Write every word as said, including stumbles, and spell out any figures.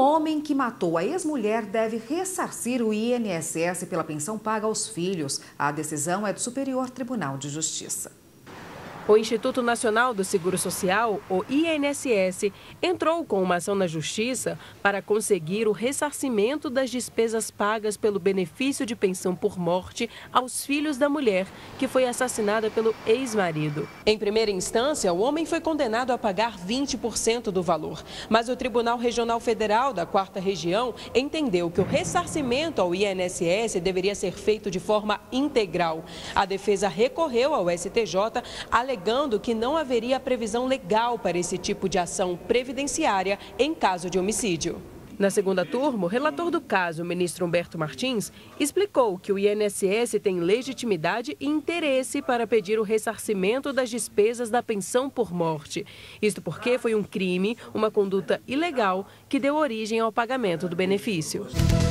homem que matou a ex-mulher deve ressarcir o I N S S pela pensão paga aos filhos. A decisão é do Superior Tribunal de Justiça. O Instituto Nacional do Seguro Social, o I N S S, entrou com uma ação na Justiça para conseguir o ressarcimento das despesas pagas pelo benefício de pensão por morte aos filhos da mulher que foi assassinada pelo ex-marido. Em primeira instância, o homem foi condenado a pagar vinte por cento do valor, mas o Tribunal Regional Federal da Quarta Região entendeu que o ressarcimento ao I N S S deveria ser feito de forma integral. A defesa recorreu ao S T J, alegando que não haveria previsão legal para esse tipo de ação previdenciária em caso de homicídio. Na segunda turma, o relator do caso, o ministro Humberto Martins, explicou que o I N S S tem legitimidade e interesse para pedir o ressarcimento das despesas da pensão por morte. Isto porque foi um crime, uma conduta ilegal, que deu origem ao pagamento do benefício.